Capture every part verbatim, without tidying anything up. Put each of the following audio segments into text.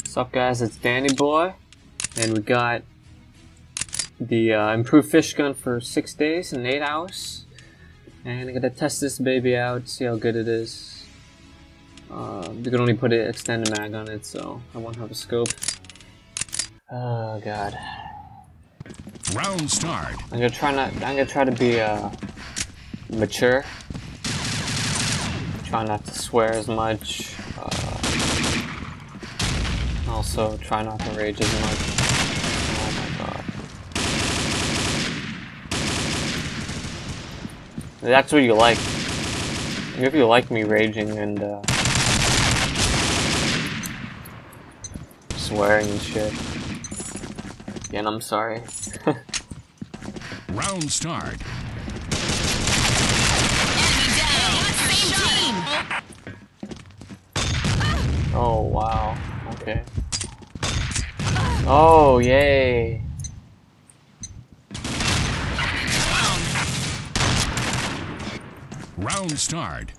What's up, guys? It's Danny Boy, and we got the uh, improved fish gun for six days and eight hours. And I'm gonna test this baby out, see how good it is. Uh, you can only put an extended mag on it, so I won't have a scope. Oh god. Round start. I'm gonna try not. I'm gonna try to be uh, mature. Try not to swear as much. Uh, also, try not to rage as much. Oh my god. That's what you like. If you like me raging and uh, swearing and shit. Again, I'm sorry. Round start. Oh wow. Okay. Oh yay. Round start.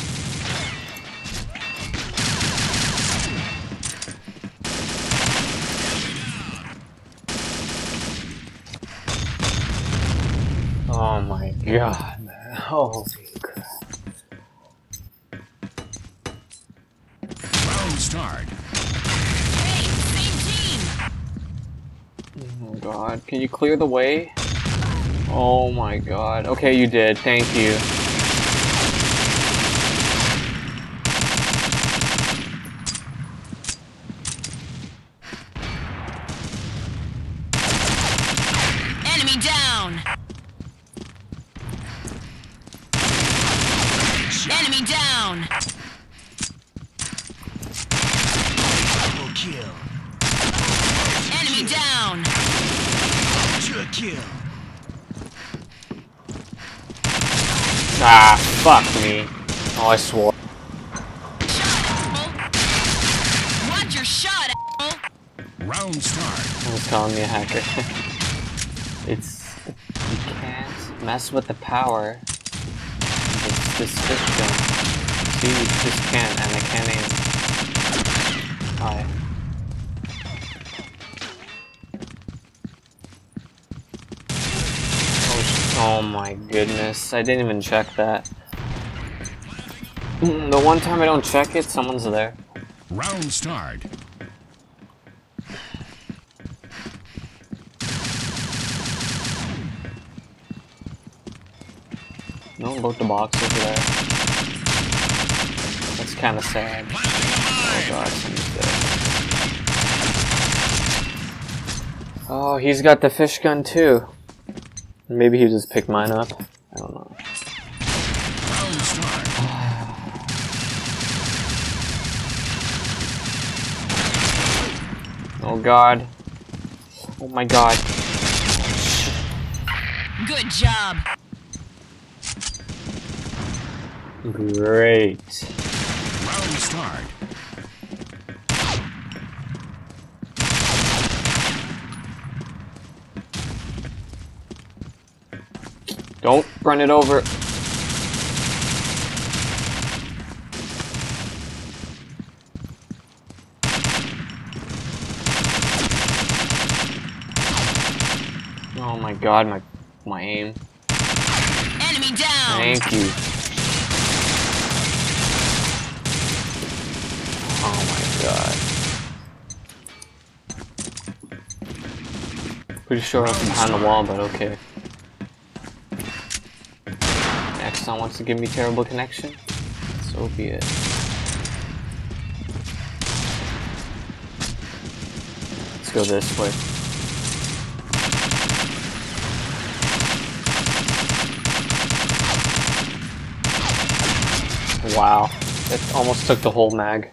Oh my god, man. Holy crap. Round start. Hey, same team. Oh god, can you clear the way? Oh my god. Okay, you did. Thank you. Enemy down. Enemy down. Double kill. Enemy down. Ultra kill. Ah, fuck me. Oh, I swore. Watch your shot, asshole. Round start. I was calling me a hacker. It's... You can't mess with the power. It's this fish gun. See, you just can't, and I can't aim. Hi. Oh my goodness, I didn't even check that. The one time I don't check it, someone's there. Round start. No, both the box over there. That's kind of sad. Oh god, someone's there. Oh, he's got the fish gun too. Maybe he just picked mine up. I don't know. Round start. Oh god. Oh my god. Good job. Great. Round start. Don't run it over. Oh my god, my my aim. Enemy down. Thank you. Oh my god. Pretty sure I was behind the wall, but okay. Axon wants to give me terrible connection. So be it. Let's go this way. Wow, it almost took the whole mag.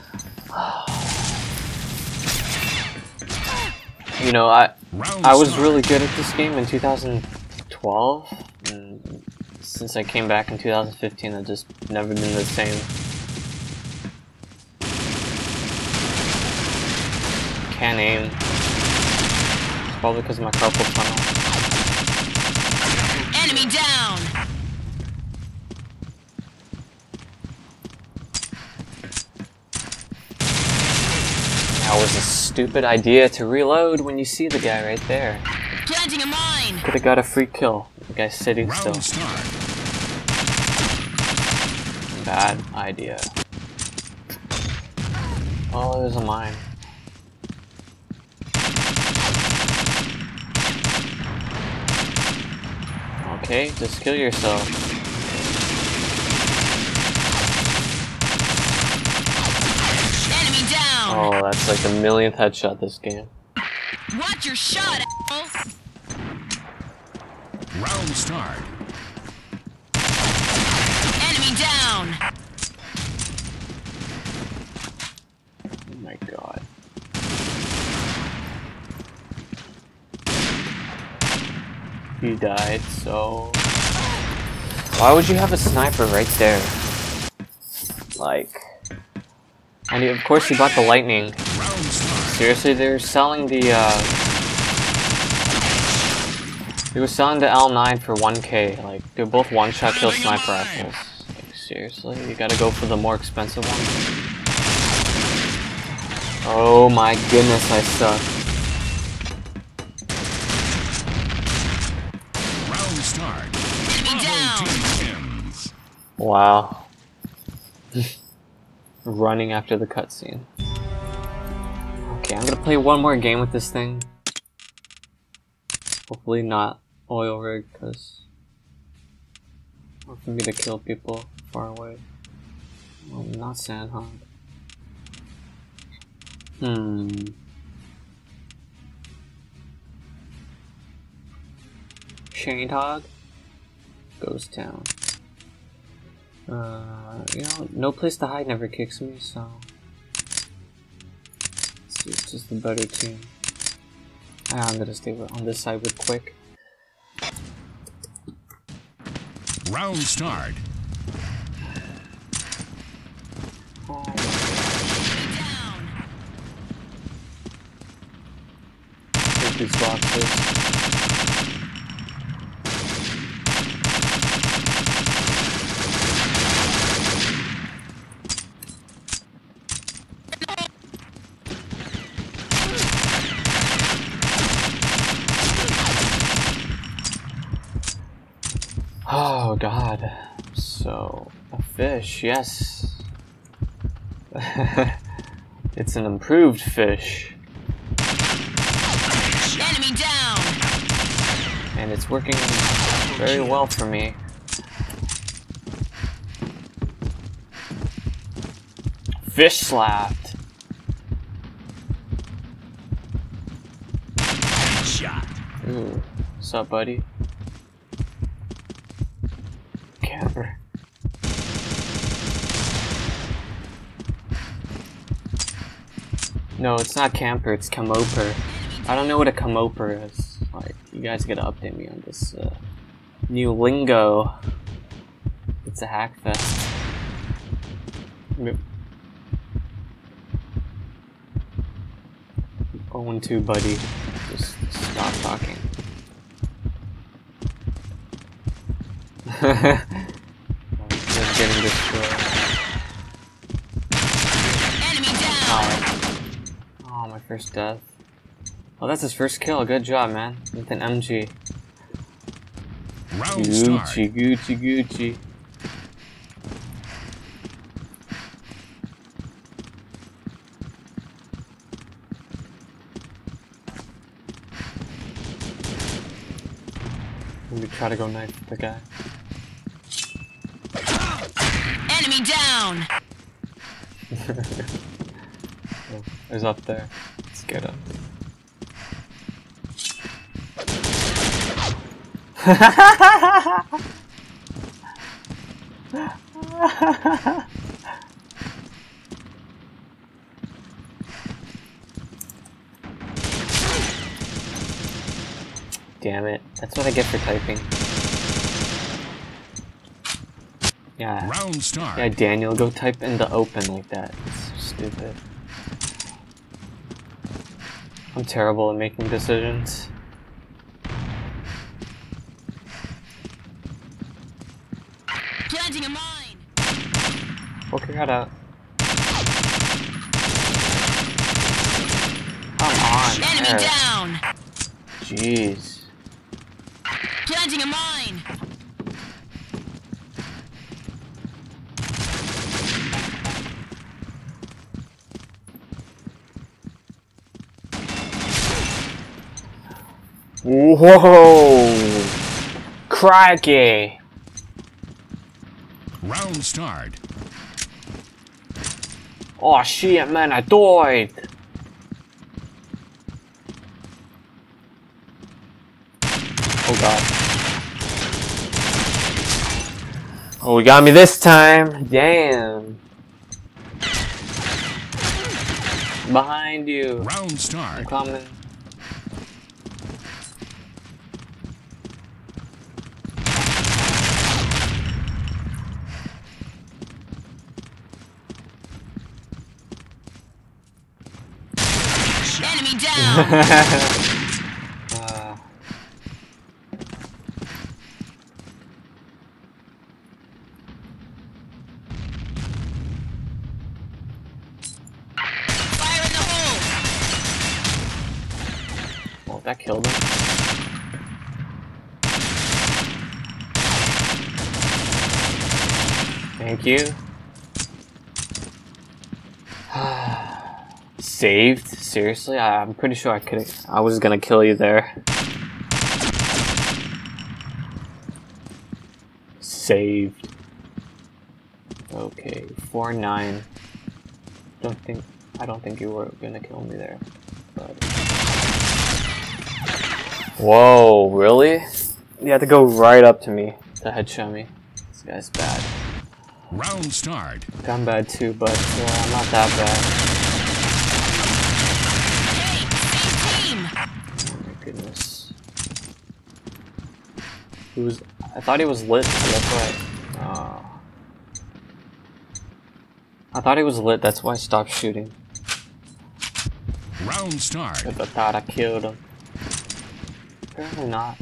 You know, I I was really good at this game in two thousand twelve, and since I came back in two thousand fifteen, I've just never been the same. Can't aim. It's probably because of my carpal tunnel. Enemy down. That was a stupid idea to reload when you see the guy right there. Planting a mine. Could have got a free kill. The guy's sitting still. Round start. Bad idea. Oh, there's a mine. Okay, just kill yourself. Enemy down. Oh, that's like the millionth headshot this game. Watch your shot, asshole. Round start. Enemy down. Oh my god. He died, so... Why would you have a sniper right there? Like... And of course he bought the lightning. Round start. Seriously, they're selling the, uh... They were selling the L nine for one K. Like, they're both one-shot kill sniper rifles. Like, seriously? You gotta go for the more expensive one? Oh my goodness, I suck. Round start. Enemy down. Team wins. Wow. Running after the cutscene. Okay, I'm gonna play one more game with this thing. Hopefully not oil rig, because or for me to kill people far away. Well, not Sandhog. Hmm. Shandhog? Ghost Town. Uh, you know, no place to hide never kicks me, so let's see, it's just the better team. Ah, I'm gonna stay on this side with Quick. Round start. Oh, Down. take these boxes. Oh god. So, a fish, yes. It's an improved fish. Enemy down. And it's working very well for me. Fish slapped. Shot. Ooh, what's up, buddy? Camper. No, it's not camper, it's camoper. I don't know what a camoper is. Like, you guys gotta update me on this uh, new lingo. It's a hack fest. Yep. oh and two, buddy. Just stop talking. Just getting destroyed. Enemy down. Oh. oh, my first death. Oh, that's his first kill. Good job, man. With an M G. Round start. Gucci, Gucci, Gucci. Let me try to go knife the guy. Enemy down. Oh, he's up there. Let's get him. Damn it. That's what I get for typing. Yeah. Round start. Yeah, Daniel, go type in the open like that. It's so stupid. I'm terrible at making decisions. Planting a mine. Poke your head out. Come on. Enemy there. down. Jeez. Planting a mine. Whoa! Crikey! Round start. Oh shit, man, I died! Oh god. Oh, he got me this time! Damn! Behind you! Round I'm start. coming. Enemy down. uh, Fire in the hole. well, that killed him. Thank you. Saved? Seriously? I, I'm pretty sure I could. I was gonna kill you there. Saved. Okay, four nine. Don't think. I don't think you were gonna kill me there. But. Whoa! Really? You had to go right up to me to headshot me. This guy's bad. Round start. I'm bad too, but uh, I'm not that bad. Hey, same team. Oh my goodness. He was. I thought he was lit, so that's why. Uh, I thought he was lit, that's why I stopped shooting. Round start. If I thought I killed him. Apparently not.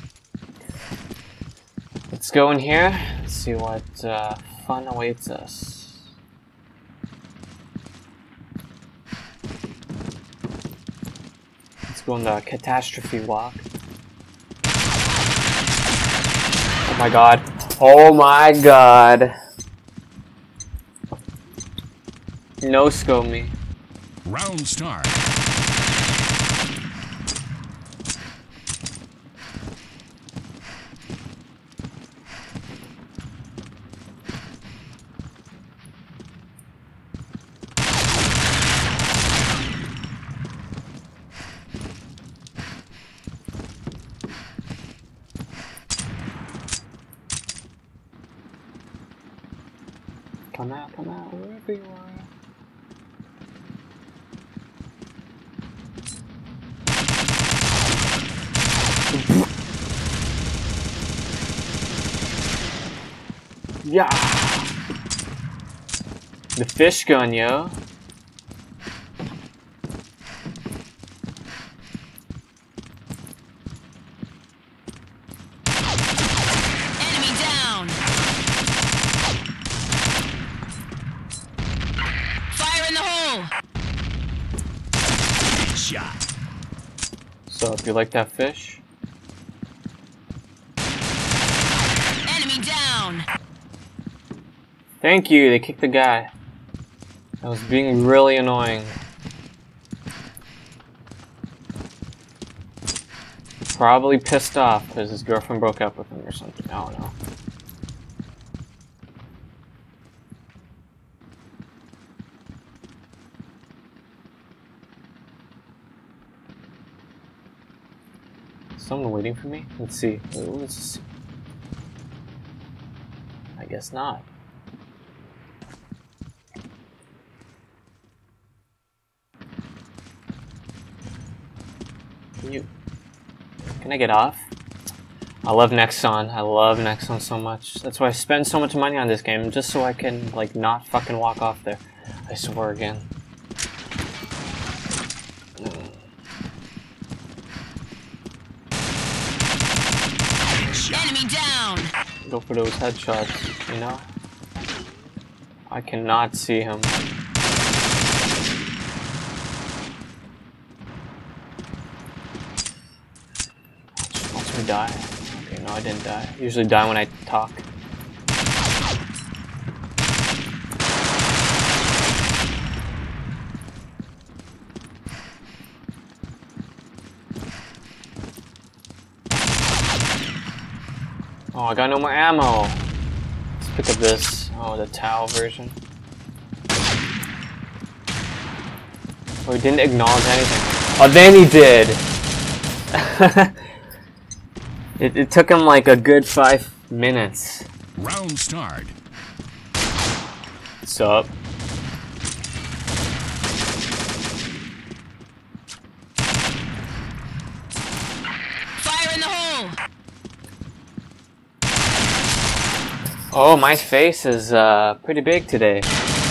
Let's go in here, let's see what uh, fun awaits us. Let's go on the catastrophe walk. Oh my god. Oh my god. No scope me. Round start. Come out, come out, wherever you are. Yeah. The fish gun, yo. Enemy down. Fire in the hole. Shot. So, if you like that fish, Enemy down. thank you, they kicked the guy. That was being really annoying. Probably pissed off because his girlfriend broke up with him or something. I don't know. Someone waiting for me? Let's see. Let's see. I guess not. Can you... Can I get off? I love Nexon. I love Nexon so much. That's why I spend so much money on this game, just so I can, like, not fucking walk off there. I swear again. Enemy down. Go for those headshots, you know? I cannot see him. Or die? Okay, no, I didn't die. I usually die when I talk. Oh, I got no more ammo. Let's pick up this. Oh, the Tau version. Oh, he didn't acknowledge anything. Oh, then he did! it, it took him like a good five minutes. Round start. What's up? Fire in the hole! Oh, my face is uh, pretty big today.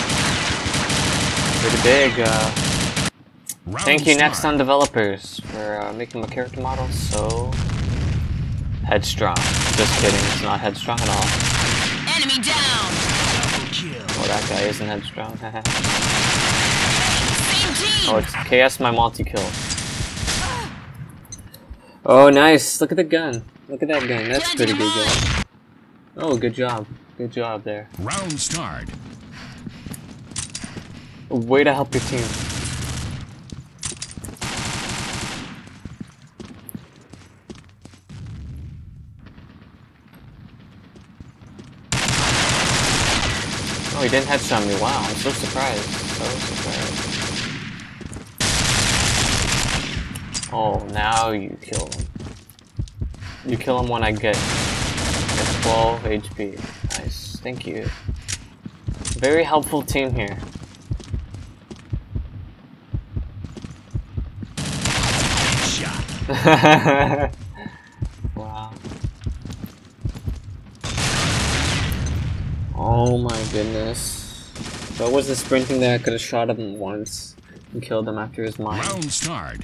Pretty big. Uh, Round thank you, start. Nexon developers, for uh, making my character model so headstrong. Just kidding, it's not headstrong at all. Enemy down! Double kill. Oh, that guy isn't headstrong. Same team! Oh, it's K S my multi-kill. Oh, nice. Look at the gun. Look at that gun. That's a pretty good gun. Oh, good job. Good job there. Round start. Way to help your team. Oh, he didn't headshot me. Wow, I'm so surprised. So surprised. Oh, now you kill him. You kill him when I get, get twelve H P. Nice. Thank you. Very helpful team here. Shot. Wow. Oh my goodness. If I wasn't sprinting there, I could have shot him once and killed him after his mine. Round start.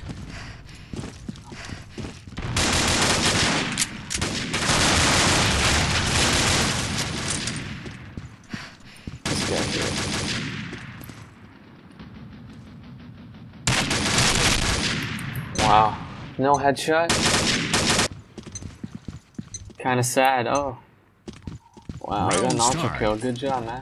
This guy here. Wow. No headshot? Kinda sad. Oh. Wow, you got an Round ultra start. kill. Good job, man.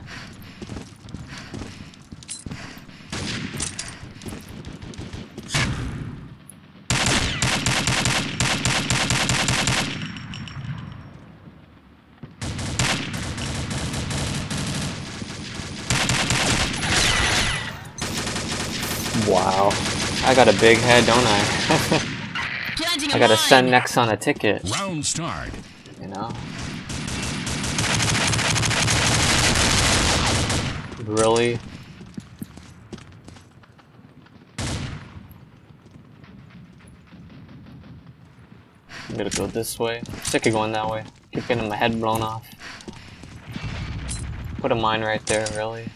Wow. I got a big head, don't I? Planting a I gotta mine. send Nexon a ticket, Round start. you know? Really? I'm gonna go this way. Sick of going that way. Keep getting my head blown off. Put a mine right there, really?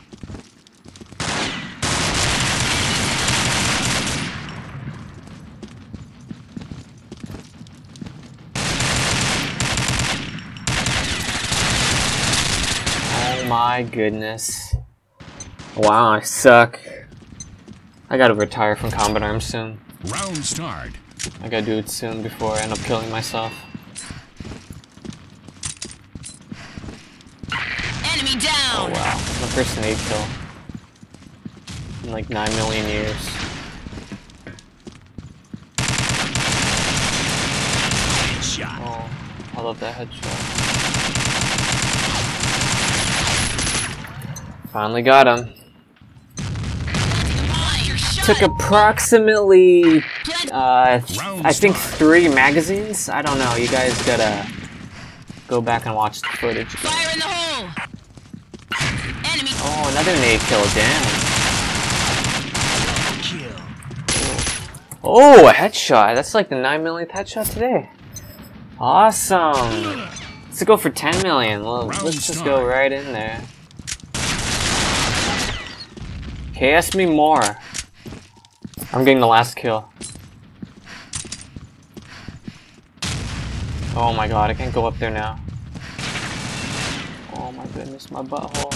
Oh my goodness. Wow, I suck. I gotta retire from Combat Arms soon. Round start. I gotta do it soon before I end up killing myself. Enemy Oh down! wow, my first nade kill. In like nine million years. Shot. Oh, I love that headshot. Finally got him. You're shot. Took approximately, Plant- uh, Round I think start. three magazines? I don't know, you guys gotta go back and watch the footage. Fire in the hole! Enemy Oh, another nade kill, damn. Kill. Oh, a headshot. That's like the nine millionth headshot today. Awesome. Let's go for ten million. Well, Round let's just start. go right in there. K S me more. I'm getting the last kill. Oh my god, I can't go up there now. Oh my goodness, my butthole.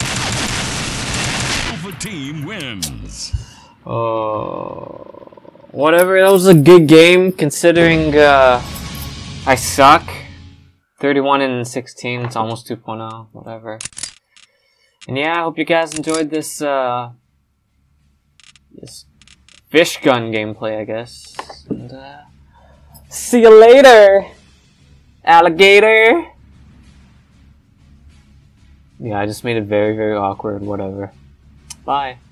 Alpha team wins. Oh. whatever, that was a good game considering uh, I suck. thirty-one and sixteen, it's almost two point oh, whatever. And yeah, I hope you guys enjoyed this, uh, this fish gun gameplay, I guess. And, uh, see you later, alligator! Yeah, I just made it very, very awkward, whatever. Bye.